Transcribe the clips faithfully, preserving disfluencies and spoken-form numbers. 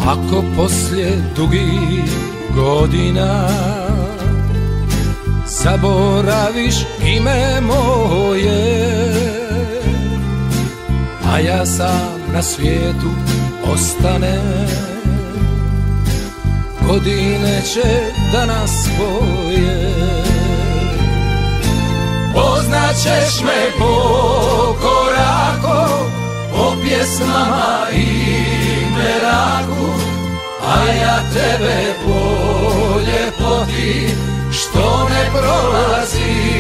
Ako poslije dugih godina zaboraviš ime moje, a ja sam na svijetu ostanem, godine će da nas spoje. Poznaćeš me po koraku, po pjesmama i meraku, a ja tebe po ljepoti što ne prolazi.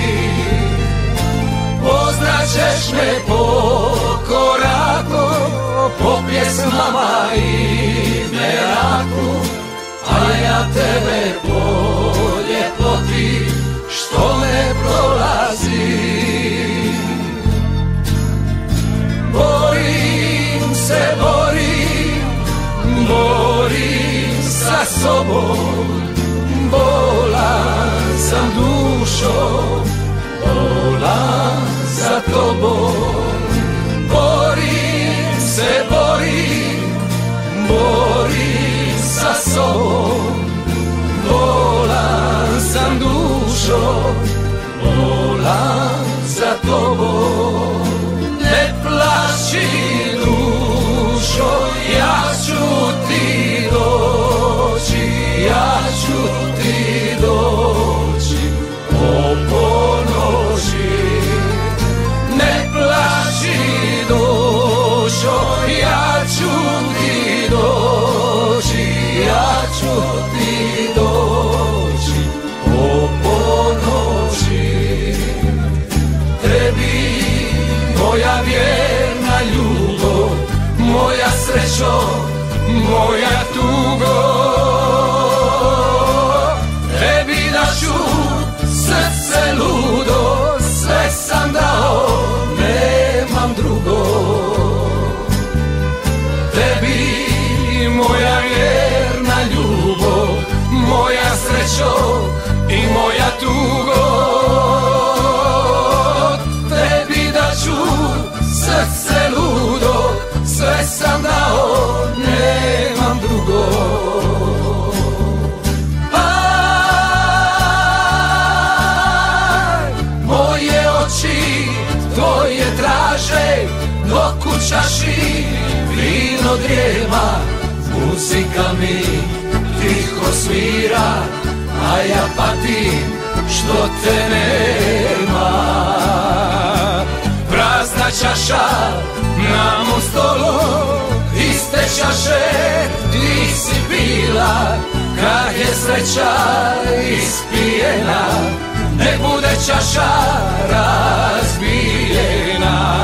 Poznaćeš me po koraku, po pjesmama i meraku, a ja tebe po ljepoti što ne prolazi. Borim se, borim, borim sa sobom, bolan sam dušom, bolan za tobom. Borim se, borim, borim sa sobom, bolan sam dušom, bolan za tobom. Ne plaši dušo, ja ću ti doći, ja ću ti doći o ponoći. Ne plaši dušo, ja ću ti doći, ja ću ti doći o ponoći. Tebi moja vjerna ljubav, moja srećo, moja tugo, tebi daću srce ludo, sve sam dao, nemam drugo. Tebi moja vjerna ljubav, moja srećo i moja tugo, tebi daću srce ludo, sve sam dao, nemam drugo. Aj, moje oči tvoje traže, dok u čaši vino drijema, muzika mi tiho svira, a ja patim što te nema. Prazna čaša na mom stolu, iste čaše ti si bila, kad je sreća ispijena, nek bude čaša razbijena.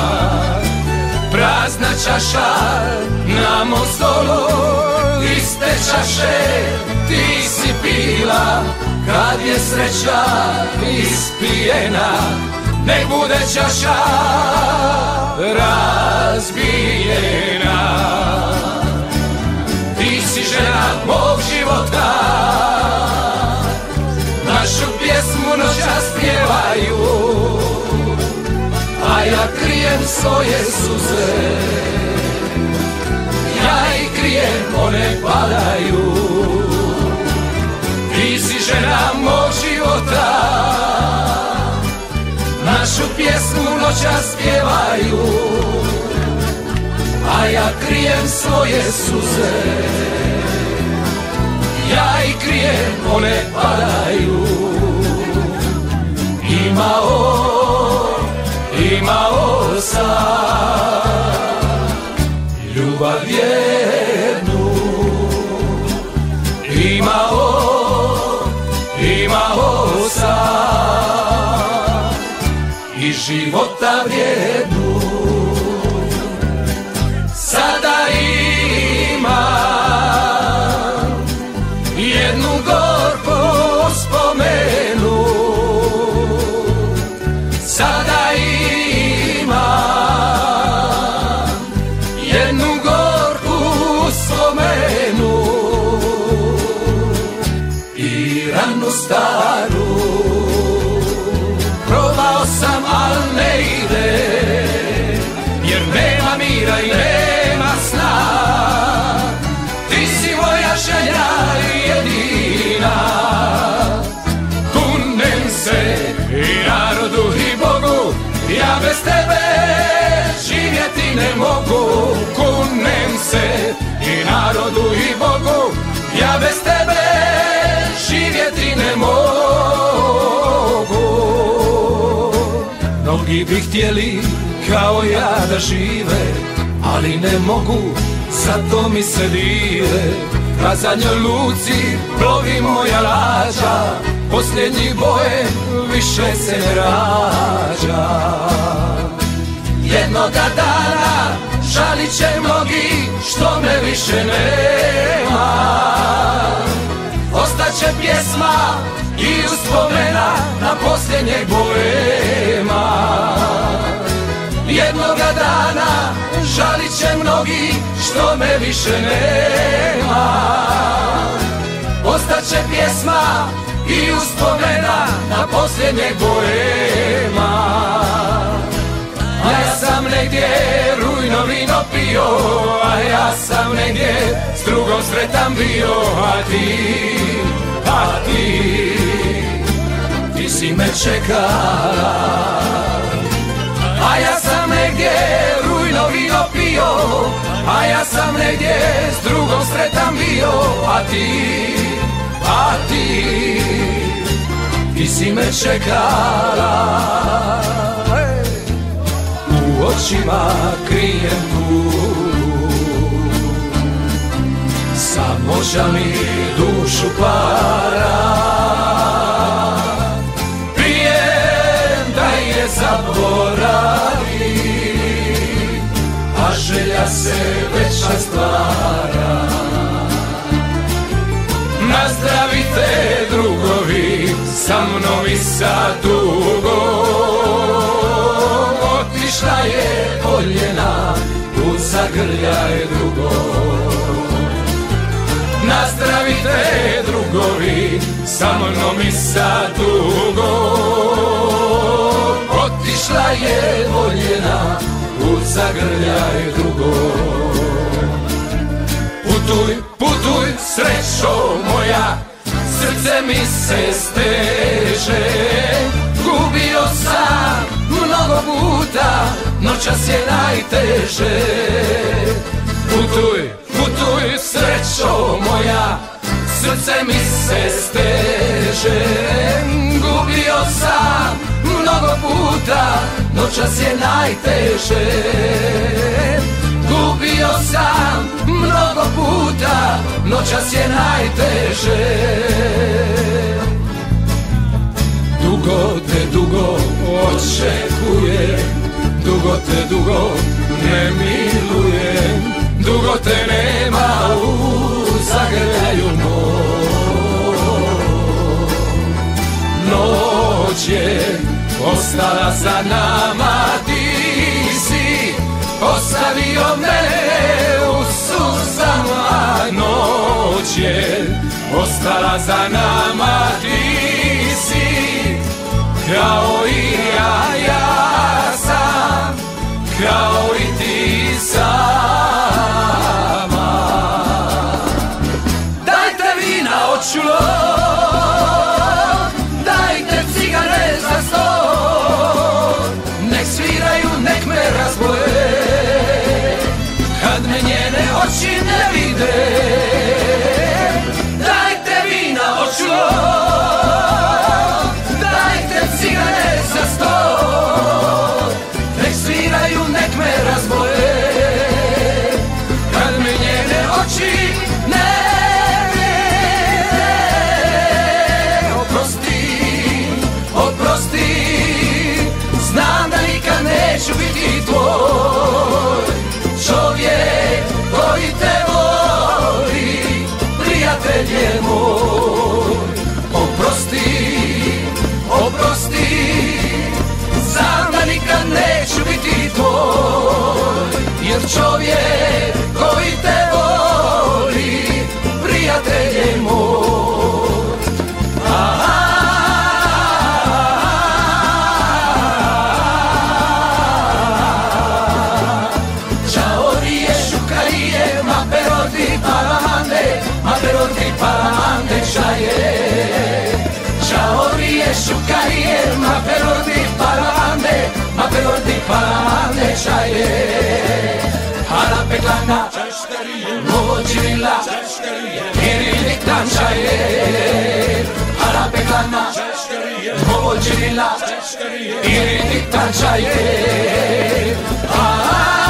Prazna čaša na mom stolu, iste čaše ti si pila, kad je sreća ispijena, nek bude čaša razbijena. Ti si žena mog života, našu pjesmu noćas pjevaju, a ja krijem svoje suze, ja ih krijem, one padaju. Ti si žena mog života, našu pjesmu noćas pjevaju, a ja krijem svoje suze, ja ih krijem, one padaju. Imao, imao sam ljubav vjernu, imao, imao sam i života vrijednu. Sada imam jednu gorku spomenu, sada imam jednu gorku spomenu i ranu staru. Probao sam, al ne ide, jer nema mira i nema sna. se i narodu i Bogu, ja bez tebe živjeti ne mogu. Mnogi bi htjeli kao ja da žive, ali ne mogu, zato mi se dive. Na zadnjoj luci plovi moja lađa, posljednji boje više se ne rađa. Jednoga dana žalit će mnogi što me više nema, ostaće pjesma i uspomena na posljednjeg boema. Jednoga dana žalit će mnogi što me više nema, ostaće pjesma i uspomena na posljednjeg boema. A ja sam negdje rujno vino pio, a ja sam negdje s drugom sretan bio, a ti, a ti, ti si me čekala. A ja sam negdje rujno vino pio, a ja sam negdje s drugom sretan bio, a ti, a ti, ti si me čekala. U očima krijem tugu, samo žal mi dušu para. Prijem da je zaboravi, a želja se veća stvara. Nazdravite drugovi, sa mnom i sa tugom, otišla je voljena u zagrljaj drugom. Nazdravite drugovi, sa mnom i sa tugom, otišla je voljena u zagrljaj drugom. Putuj, putuj, srećo moja, srce mi se steže. Gubio sam mnogo puta, noćas je najteže. Putuj, putuj, srećo moja, srce mi se steže. Gubio sam mnogo puta, noćas je najteže. Gubio sam mnogo puta, noćas je najteže. Dugo te dugo očekujem, dugo te dugo ne milujem, dugo te nema u zagrljaju moj. Noć je ostala za nama, ti si ostavio mene u suzama. Noć je ostala za nama, ti si kao i ja, ja sam kao i ti sama. Dajte vina očulo, dajte cigare za sto, nek sviraju, nek me razboje, kad me njene oči ne vide. Dajte vina očulo, dajte cigare za sto, nek sviraju, nek me razboje, kad me njene oči ne vide. Oprosti, oprosti, znam da nikad neću biti tvoj čovjek koji te voli, prijatelj je moj. Oprosti, oprosti, znam da nikad neću biti tvoj, jer čovjek koji te voli, prijatelj je moj. Ciao riesci carriere, ma però ti paramande, ma però ti paramande c'hai. Ciao riesci carriere, ma però ti paramande, ma però ti paramande c'hai. Alla peklana Movolcirilla, irilik tançayı, Arapekana, Movolcirilla, irilik tançayı.